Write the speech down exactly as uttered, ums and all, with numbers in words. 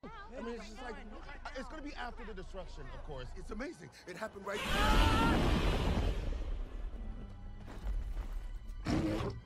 I mean, it's just like, it's gonna be after the destruction, of course. It's amazing. It happened right